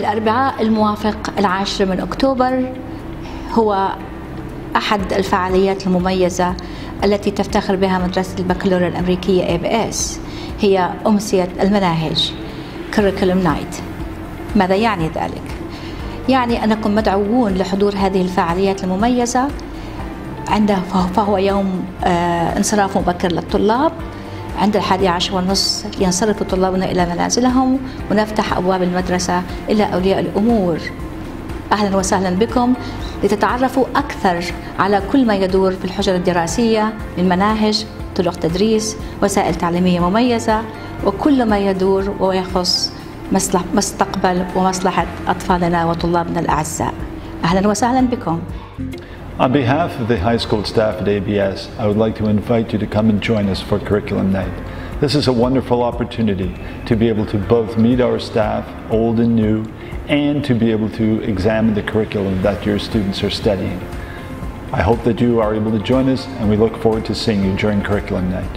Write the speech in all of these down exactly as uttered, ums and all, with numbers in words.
الأربعاء الموافق العاشر من أكتوبر هو أحد الفعاليات المميزة التي تفتخر بها مدرسة البكالوريا الأمريكية إيه بي إس، هي أمسية المناهج Curriculum Night. ماذا يعني ذلك؟ يعني أنكم مدعوون لحضور هذه الفعاليات المميزة. عنده فهو يوم آه انصراف مبكر للطلاب. عند الحادي عشر والنصف ينصرف طلابنا إلى منازلهم، ونفتح أبواب المدرسة إلى أولياء الأمور. أهلا وسهلا بكم لتتعرفوا أكثر على كل ما يدور في الحجر الدراسية من مناهج، طرق تدريس، وسائل تعليمية مميزة، وكل ما يدور ويخص مستقبل ومصلحة أطفالنا وطلابنا الأعزاء. أهلا وسهلا بكم. On behalf of the high school staff at A B S, I would like to invite you to come and join us for Curriculum Night. This is a wonderful opportunity to be able to both meet our staff, old and new, and to be able to examine the curriculum that your students are studying. I hope that you are able to join us, and we look forward to seeing you during Curriculum Night.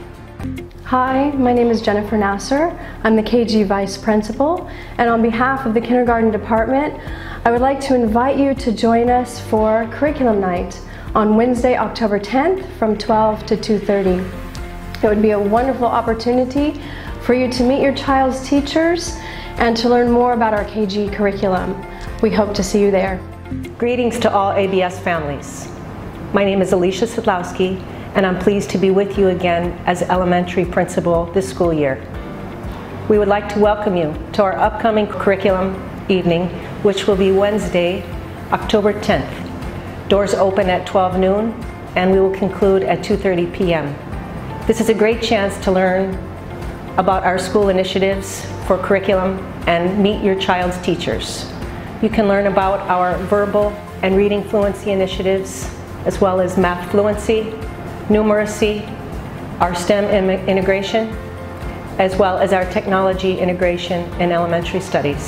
Hi, my name is Jennifer Nasser. I'm the K G Vice Principal, and on behalf of the Kindergarten Department, I would like to invite you to join us for Curriculum Night on Wednesday, October tenth from twelve to two thirty. It would be a wonderful opportunity for you to meet your child's teachers and to learn more about our K G curriculum. We hope to see you there. Greetings to all A B S families. My name is Alicia Sidlowski, and I'm pleased to be with you again as elementary principal this school year. We would like to welcome you to our upcoming curriculum evening, which will be Wednesday, October tenth. Doors open at twelve noon, and we will conclude at two thirty p m This is a great chance to learn about our school initiatives for curriculum and meet your child's teachers. You can learn about our verbal and reading fluency initiatives, as well as math fluency, numeracy, our STEM integration, as well as our technology integration in elementary studies.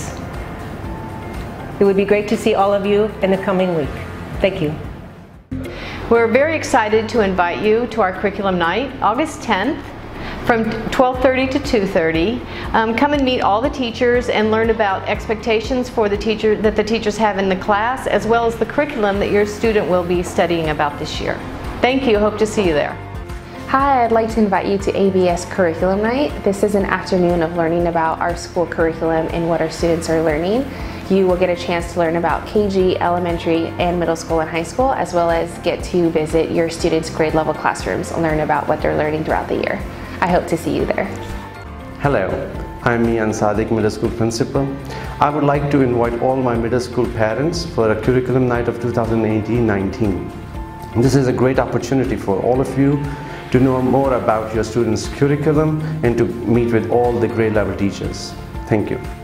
It would be great to see all of you in the coming week. Thank you. We're very excited to invite you to our curriculum night, August tenth, from twelve thirty to two thirty. Um, come and meet all the teachers and learn about expectations for the teacher that the teachers have in the class, as well as the curriculum that your student will be studying about this year. Thank you. Hope to see you there. Hi, I'd like to invite you to A B S Curriculum Night. This is an afternoon of learning about our school curriculum and what our students are learning. You will get a chance to learn about K G, elementary, and middle school and high school, as well as get to visit your students' grade level classrooms and learn about what they're learning throughout the year. I hope to see you there. Hello, I'm Mian Sadiq, middle school principal. I would like to invite all my middle school parents for a curriculum night of two thousand eighteen nineteen. This is a great opportunity for all of you to know more about your students' curriculum and to meet with all the grade level teachers. Thank you.